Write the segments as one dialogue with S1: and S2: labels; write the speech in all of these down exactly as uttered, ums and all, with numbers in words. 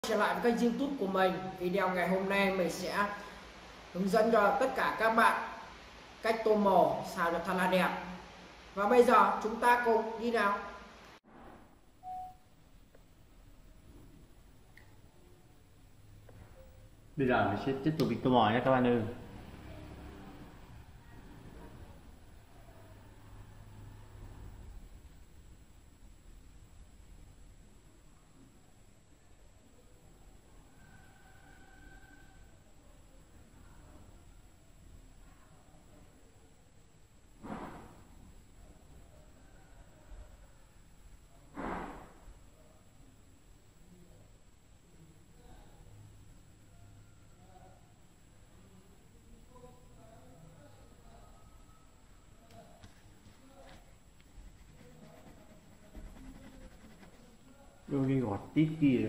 S1: Trở lại với kênh YouTube của mình. Video ngày hôm nay mình sẽ hướng dẫn cho tất cả các bạn cách tô màu sao cho thật là đẹp. Và bây giờ chúng ta cùng đi nào.
S2: Bây giờ mình sẽ tiếp tục đi tô màu nha các bạn ơi. Đưa cái gọt tít kia.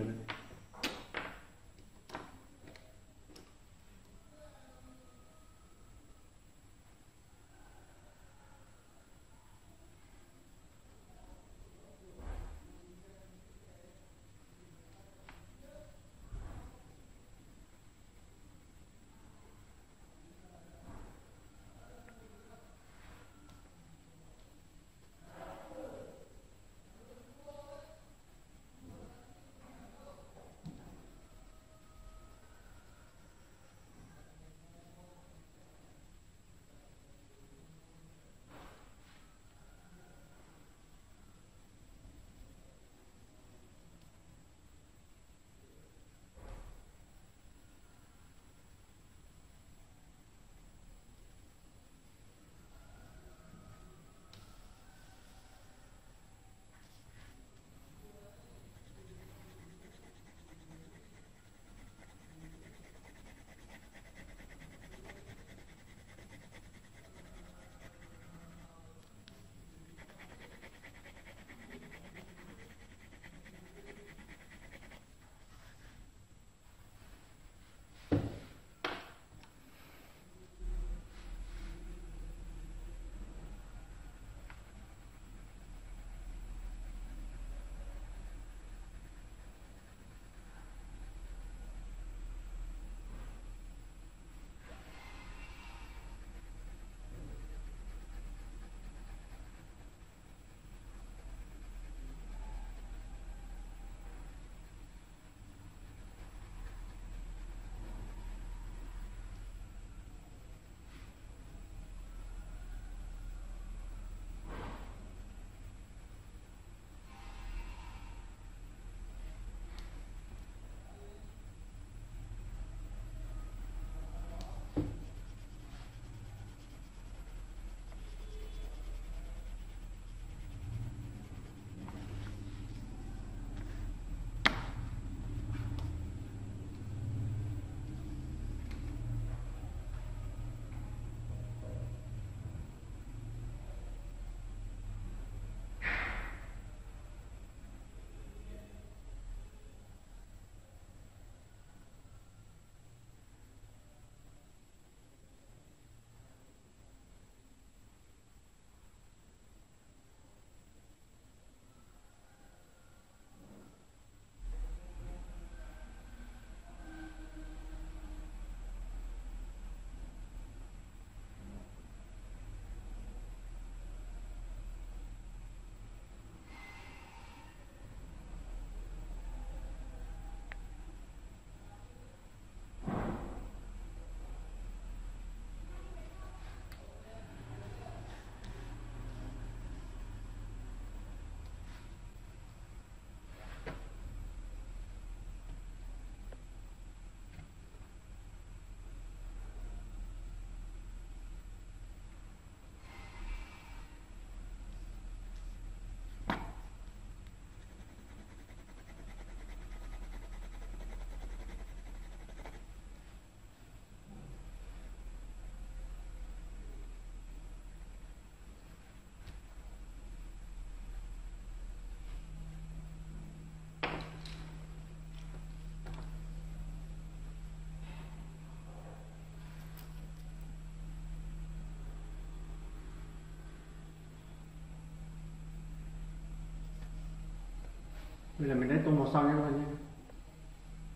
S2: Bây giờ mình đã tô màu xong nha các bạn nhé.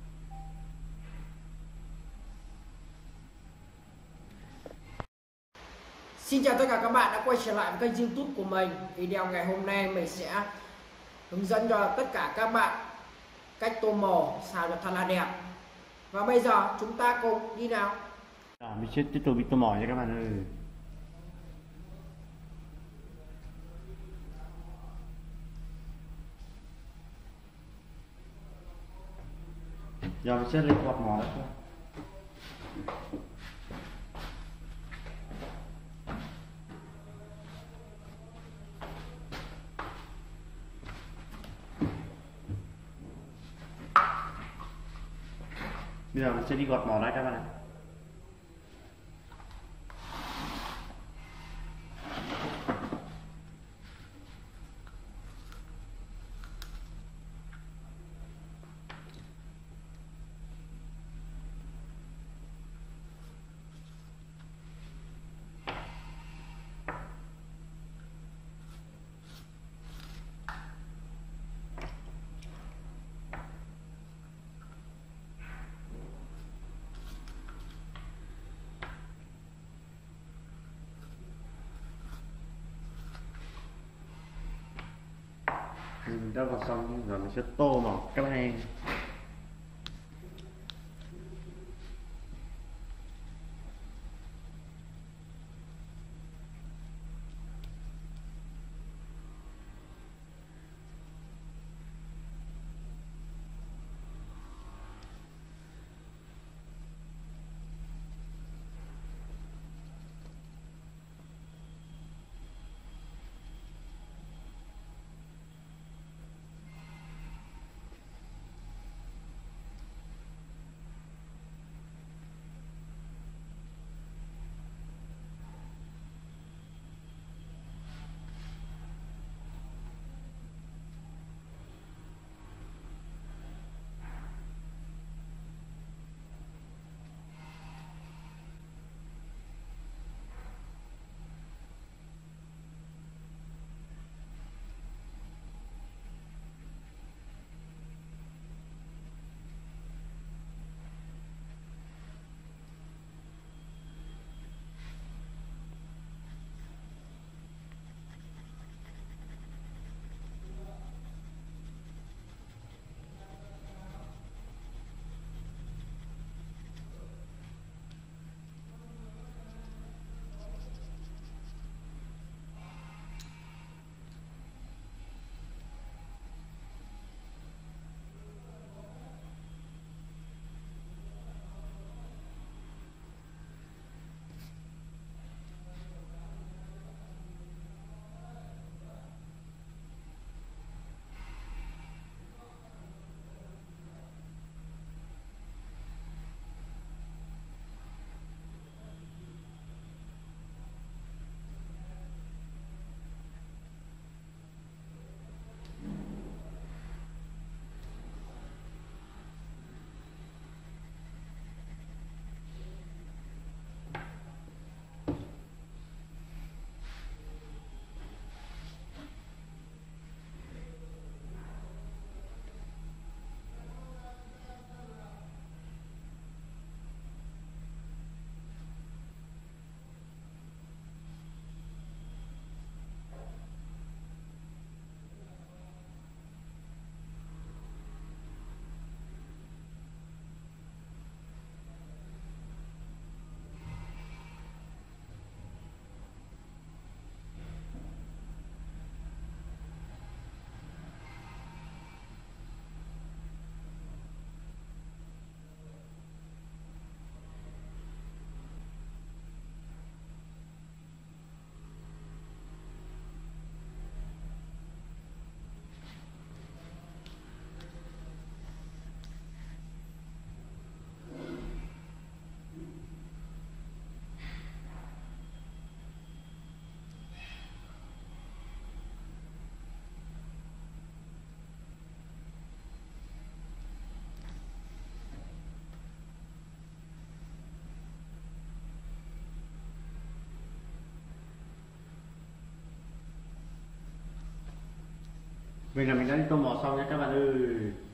S1: Xin chào tất cả các bạn đã quay trở lại với kênh YouTube của mình. Video ngày hôm nay mình sẽ hướng dẫn cho tất cả các bạn cách tô màu sao cho thật là đẹp. Và bây giờ chúng ta cùng đi nào.
S2: À, mình sẽ tiếp tục bị tô màu nha các bạn ơi. Giờ mình sẽ lấy quạt màu đó. Bây giờ mình sẽ đi gọt màu đây các bạn ạ. Mình đã vào xong rồi mình sẽ tô màu các bạn. Vậy là mình đã tô màu xong nha các bạn ơi.